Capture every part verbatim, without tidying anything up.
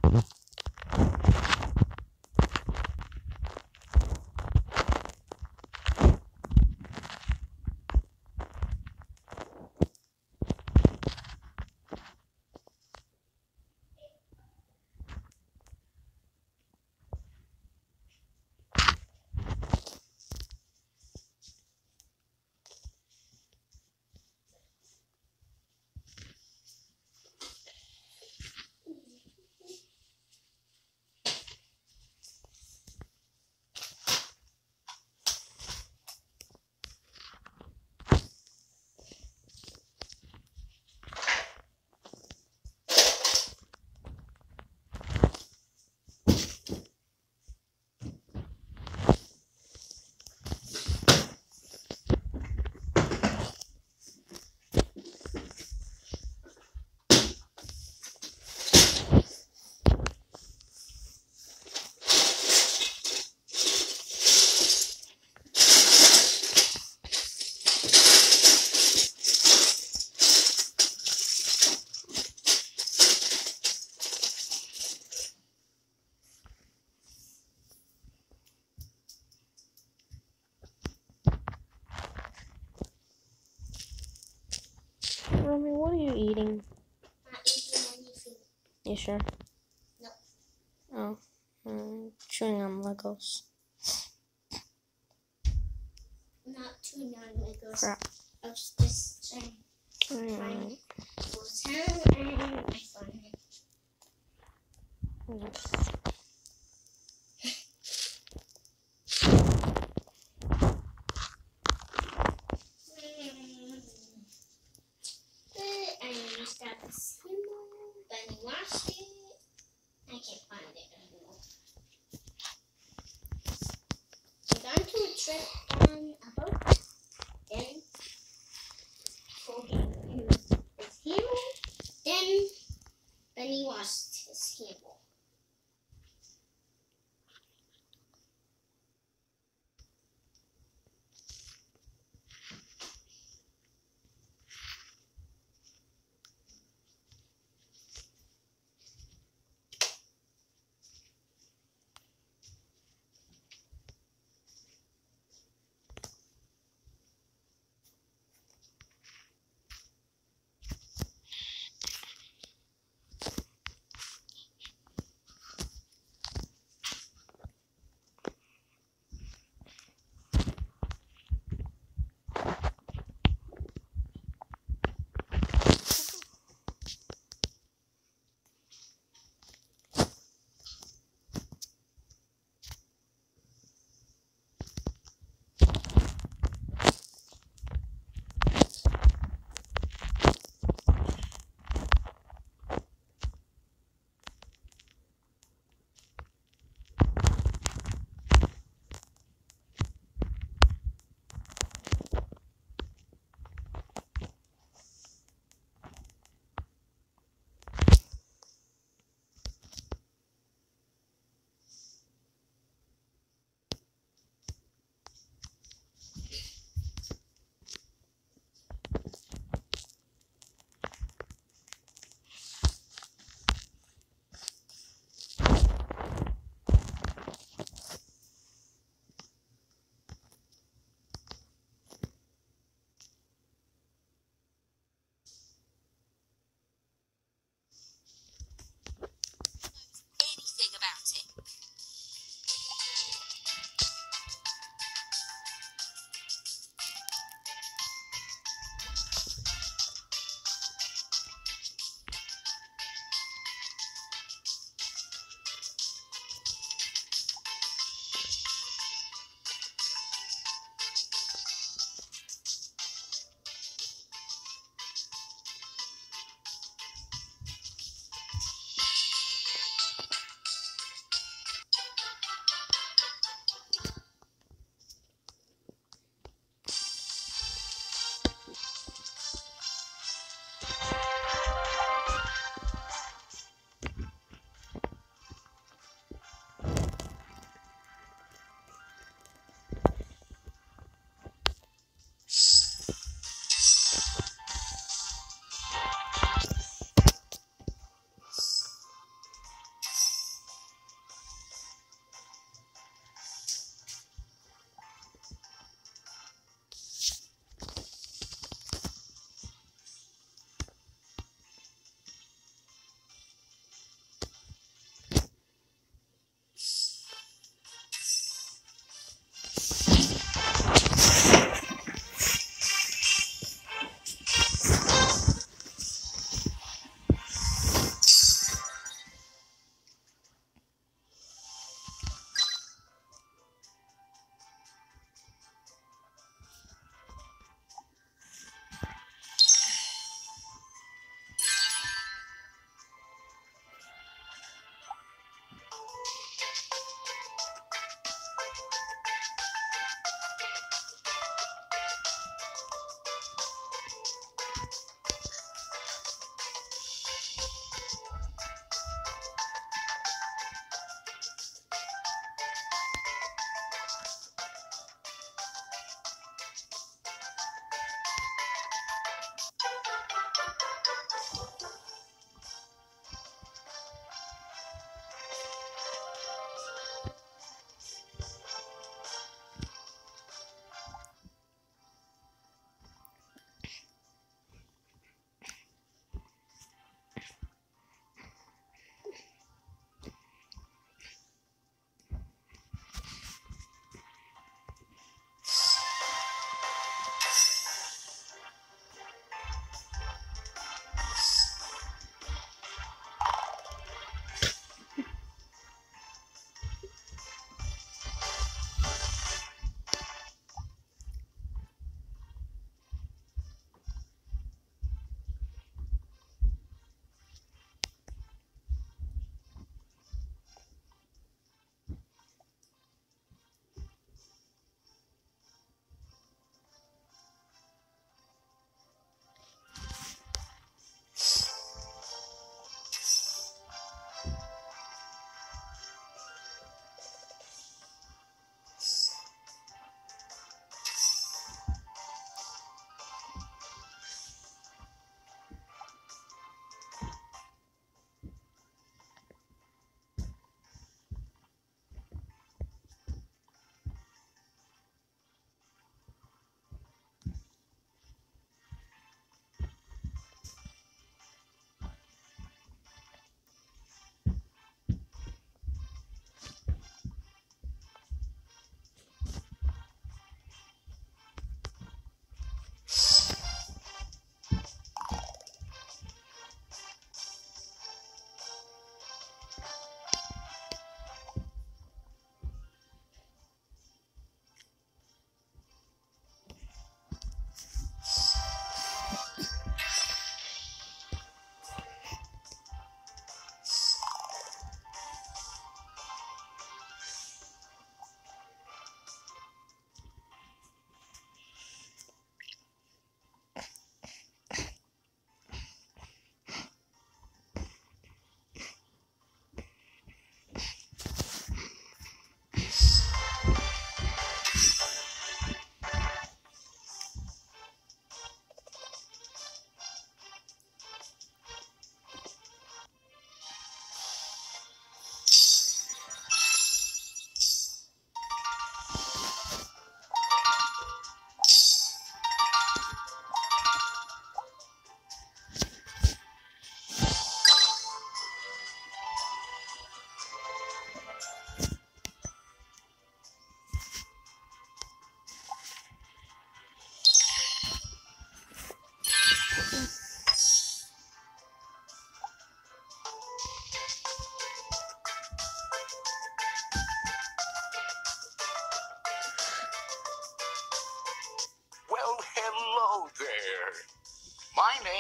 Romy, what are you eating? Not eating anything. You sure? No. Oh, I'm chewing on Legos. Not chewing on Legos. Crap. I was just trying to Mm. find Full-Time and I found it. Yes. I used up a symbol, then I washed it. I can't find it anymore. I'm going to a trip on a boat. Then Colgate used his handle. Then Benny washed his handle.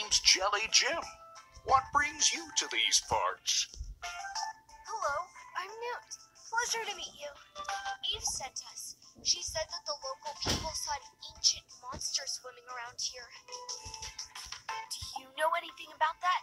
name's Jelly Jim. What brings you to these parts? Hello, I'm Newt. Pleasure to meet you. Eve sent us. She said that the local people saw an ancient monster swimming around here. Do you know anything about that?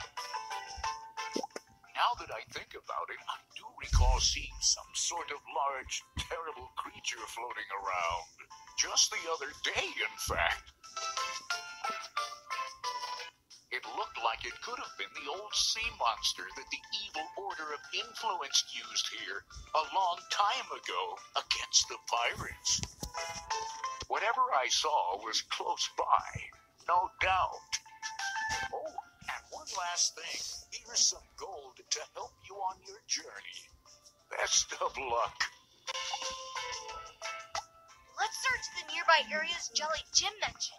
Now that I think about it, I do recall seeing some sort of large, terrible creature floating around. Just the other day, in fact. It looked like it could have been the old sea monster that the evil Order of Influence used here a long time ago against the pirates. Whatever I saw was close by, no doubt. Oh, and one last thing. Here's some gold to help you on your journey. Best of luck. Let's search the nearby areas Jelly Jim mentioned.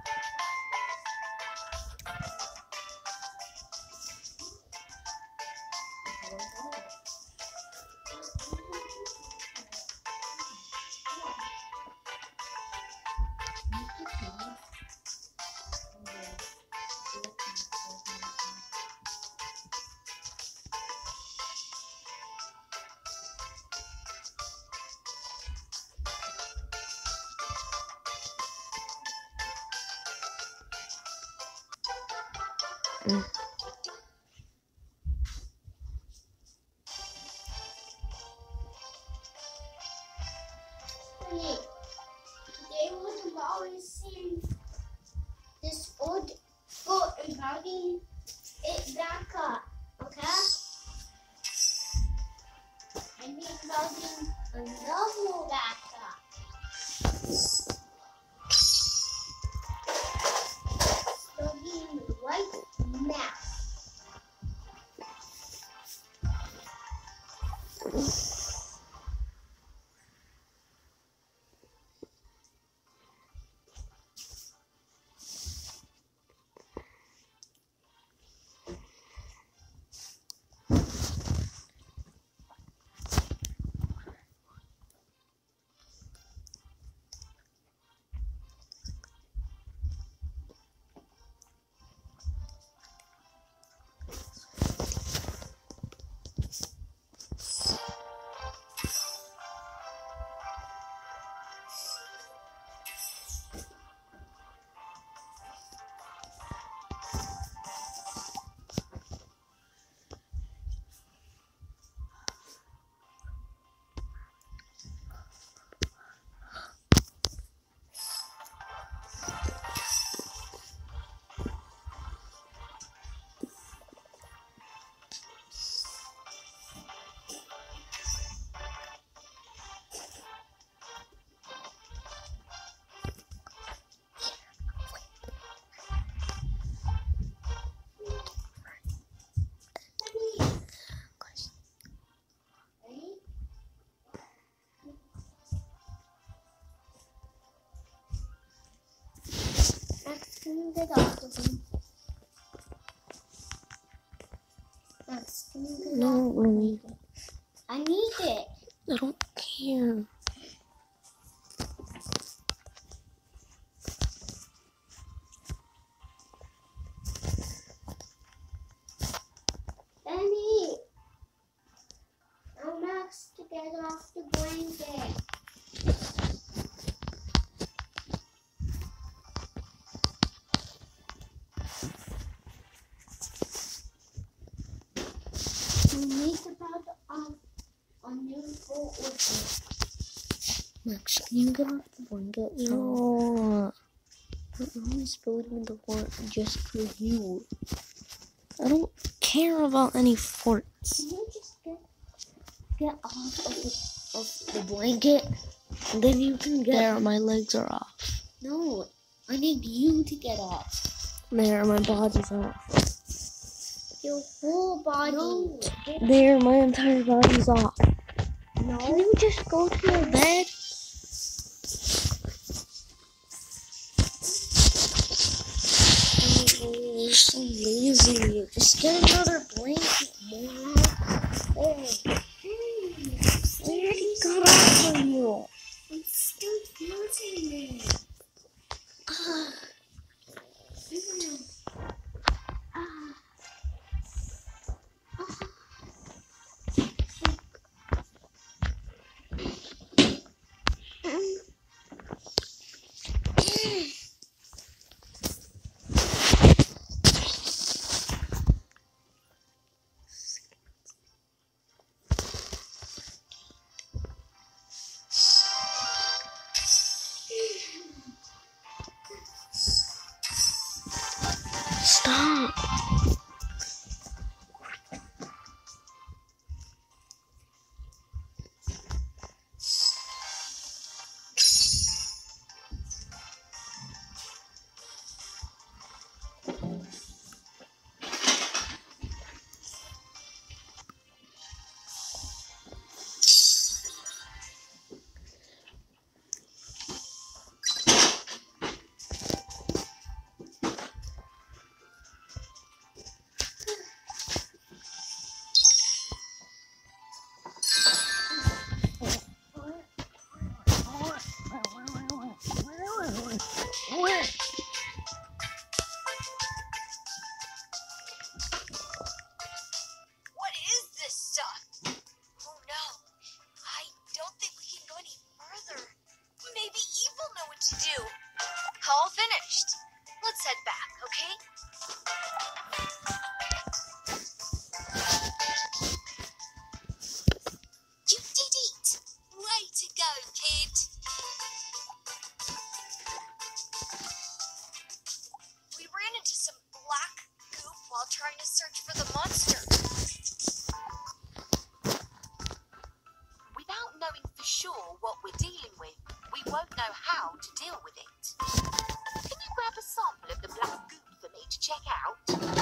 Mm. Hey, today would have always seen this old boat and bringing it back up, okay? And he's building another back up. Starting right now. Max, can you get off the phone? Max, can you get No, off the Mommy. phone? I need it. I don't care. Benny! Tell Max to get off the blanket. We need to put off a new boat with Max, can you get off the blanket? No. I'm always building the fort just for you. I don't care about any forts. Can you just get Get off of the, of the blanket, and then you can get... There, my legs are off. No, I need you to get off. There, my body's off. Your whole body. No. There, my entire body's off. No. Can you just go to your bed? Oh, you're so lazy. Just get another blanket, man. There. I already got off of you. I'm still using it. Ah. Mm. the monster. Without knowing for sure what we're dealing with, we won't know how to deal with it. Can you grab a sample of the black goop for me to check out?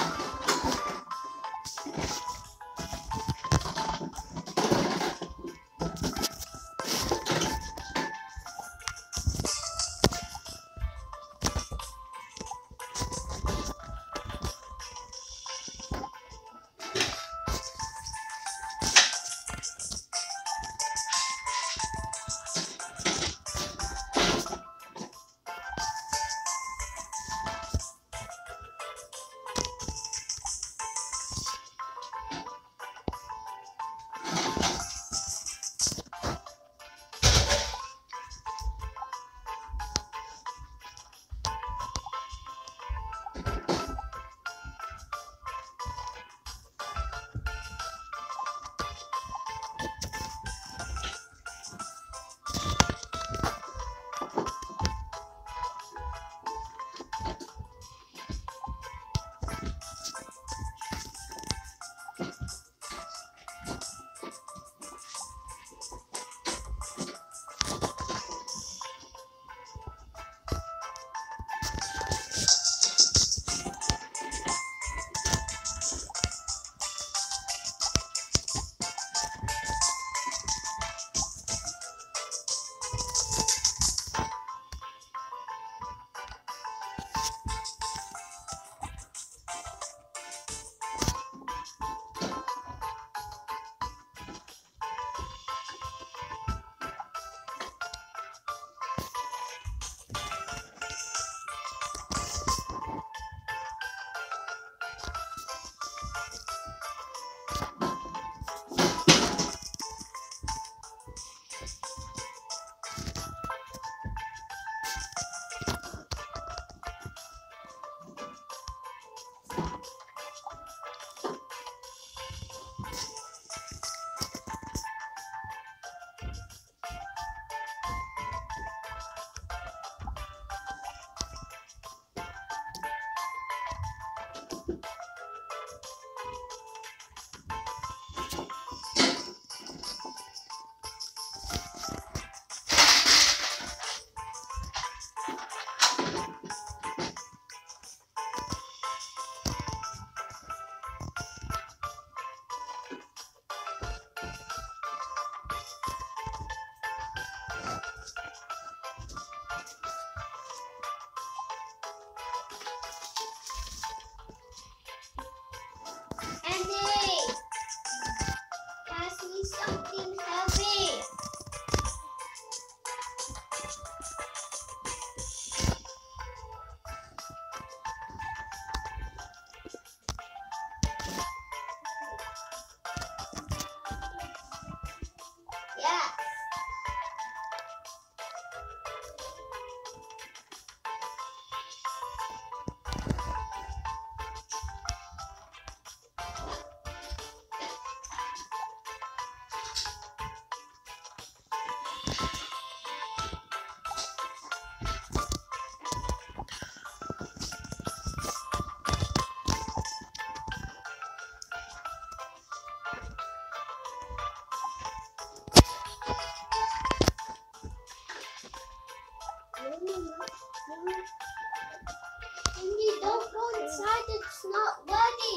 Cindy, don't go inside. It's not ready.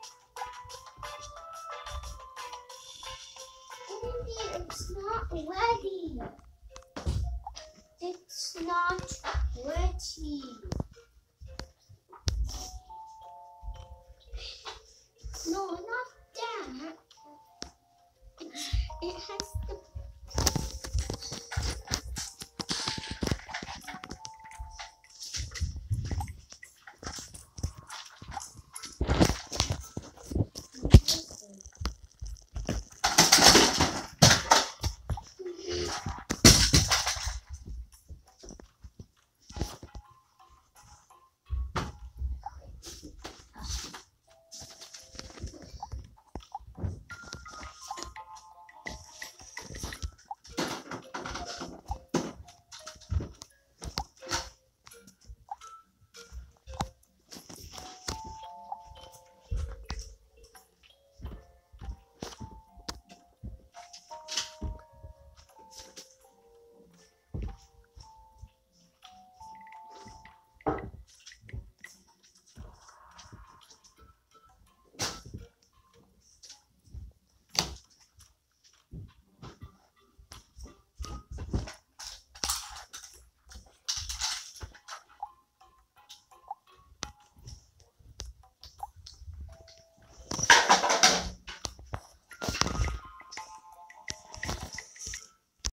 Cindy, it's not ready. It's not ready. No, not that. It's, it has